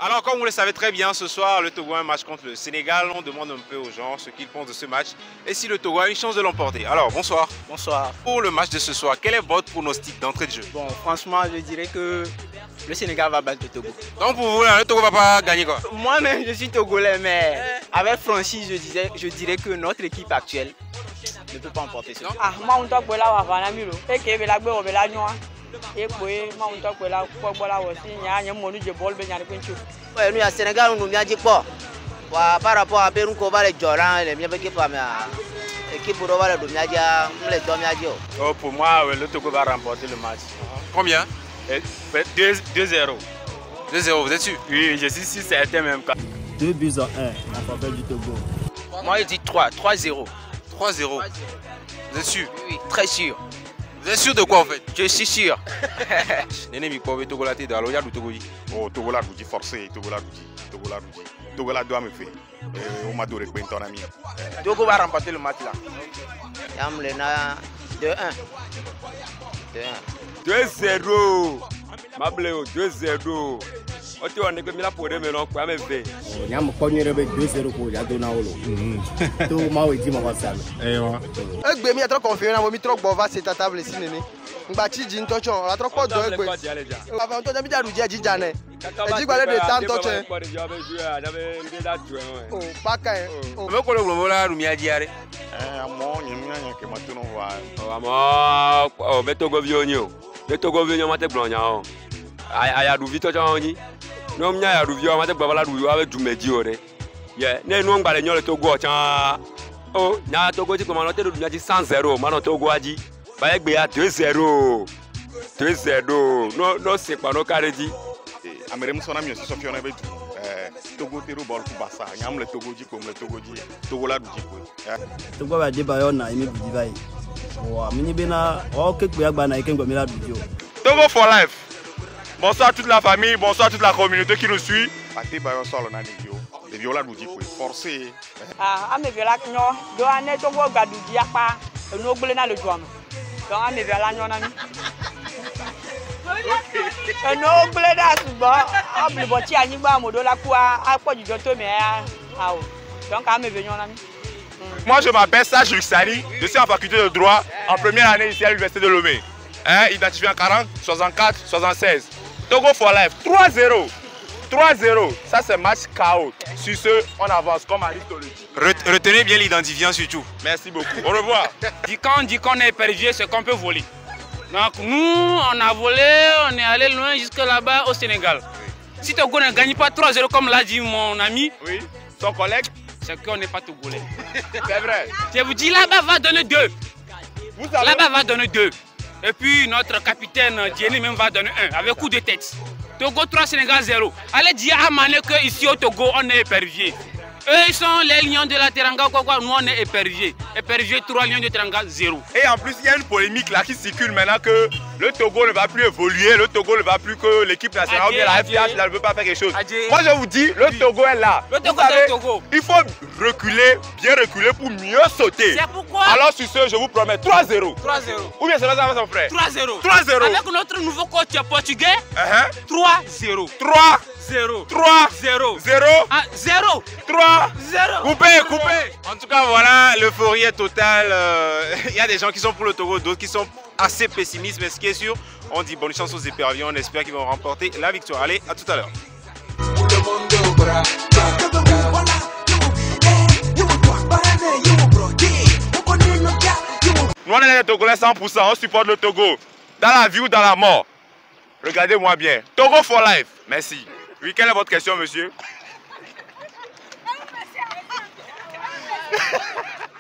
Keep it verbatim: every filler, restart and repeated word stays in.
Alors, comme vous le savez très bien, ce soir, le Togo a un match contre le Sénégal. On demande un peu aux gens ce qu'ils pensent de ce match et si le Togo a une chance de l'emporter. Alors, bonsoir. Bonsoir. Pour le match de ce soir, quel est votre pronostic d'entrée de jeu? Bon, franchement, je dirais que le Sénégal va battre le Togo. Donc, pour vous, le Togo va pas gagner quoi? Moi-même, je suis togolais, mais avec Francis, je, disais, je dirais que notre équipe actuelle ne peut pas emporter ce match. Ah, moi, on t'a là, on va faire un milo. Et que la gueule, on va la nuit. Et puis, moi, on t'a là, on va aussi. Il y a un monu de bol, ben, il y a des pinchos. Ouais, nous, à Sénégal, nous n'y pas. Par rapport à Pérou, on va les Joran, les miens qui pas l'équipe pour voir le Domiadia, les Domiadia. Oh, pour moi, le Togo va remporter le match. Combien? deux zéro. deux zéro, vous êtes sûr? Oui, je suis sûr, certain même. deux buts à un en faveur du Togo. Moi, je dis trois, trois zéro. trois zéro. Vous êtes sûr? Oui, très sûr. Vous êtes sûr de quoi en fait? Je suis sûr. Néné mi pobe Togo la tête alors il y a du Togo. Oh Togo la douji forcé, Togo la douji, Togo la douji. Togo la doit me faire. On m'a donné quoi ton ami. Togo va remporter le match là. Yamlena deux un. deux zéro. Mableo deux zéro. O ti on ne ko mi la pore me no kwa me ve. Nyam ko nyere be deux zéro ko ya do na wolo. To ma we di ma wasal. Eh wa. Egbe mi e tro confiant na mo mi tro gbo va c'est ta table si nene. Ngba chi ji ntocho, la tro po do egbe. Ava to jami jaru je jija ne. E ji gbale de tan toche. Oh, pa kan. O me ko lo gbo la ru mi ajiare. Eh amo yin mi yan ke ma to no wa. O amo o be Togo vi oni o. Be Togo vi oni ma te gbon nya o. Aya du vi to jo oni. No mnya ya du vi o ma te gbala du wa be du meji o re. Ye, ne nu ngba le nyo le Togo o chan. Oh, na Togo ti ko ma no te du nya ji cent zéro, ma no Togo aji. Ba egbe ya deux zéro. deux zéro. No no se pa no kareji. Amere musona mi so fiona be du. Eh Togo te ro ball ku basa. Nyam le Togo ji ko le Togo ji. Togo la du ji ko. Togo ba de ba yo na imi bi bai. Wa mini bena o ke gbe agba na ikengo mi la du jo. Togo for life. Bonsoir toute la famille, bonsoir toute la communauté qui nous suit. Ate ba yo solo na ni bio. Le viola du ji ko forcé. Ah, ame viola knyo. Do ane Togo gadu di apa. No gbele na le do am. Donc ame viola knyo na mi. E no gbele da subo. Obli bo ti anigba modo la ku a po jujo to me a o. Donc ame viola na mi. Moi je m'appelle Sage Luxari, je suis en faculté de droit en première année ici à l'université de Lomé. Hein, identifié en quarante, soixante-quatre, soixante-seize. Togo for life, trois zéro. trois zéro, ça c'est match K O. Sur ce, on avance comme Aristo le dit. Retenez bien l'identifiant surtout. Merci beaucoup. Au revoir. Quand on dit qu'on est épervier, c'est qu'on peut voler. Donc nous, on a volé, on est allé loin jusque là-bas au Sénégal. Si Togo ne gagne pas trois zéro comme l'a dit mon ami, oui, son collègue, c'est qu'on n'est pas Togolais. C'est vrai. Je vous dis, là-bas va donner deux. Là-bas va donner deux. Et puis notre capitaine Diéné même va donner un avec coup de tête. Togo trois, Sénégal zéro. Allez dire à Mané qu'ici au Togo, on est épervier. Eux, ils sont les lions de la Teranga, quoi, quoi. Nous, on est épervier. Épervier trois, lions de Teranga zéro. Et en plus, il y a une polémique là qui circule maintenant que le Togo ne va plus évoluer, le Togo ne va plus que l'équipe nationale, ou bien la F I H ne veut pas faire quelque chose. Adjé. Moi, je vous dis, le Togo est là. Le Togo, savez, c'est le Togo. Il faut reculer, bien reculer pour mieux sauter. C'est pourquoi. Alors, sur ce, je vous promets trois zéro. trois zéro. Ou bien c'est pas ça, mon frère. trois zéro. trois zéro. Avec notre nouveau coach portugais, uh-huh. trois zéro. trois zéro. trois zéro. zéro. Ah, zéro. trois zéro. Coupé, coupé. En tout cas, voilà, l'euphorie est totale. Euh, il y a des gens qui sont pour le Togo, d'autres qui sont assez pessimistes. Mais ce qui est sûr, on dit bonne chance aux éperviers. On espère qu'ils vont remporter la victoire. Allez, à tout à l'heure. Nous, on est les Togolais cent pour cent. On supporte le Togo. Dans la vie ou dans la mort. Regardez-moi bien. Togo for life. Merci. Oui, quelle est votre question, monsieur?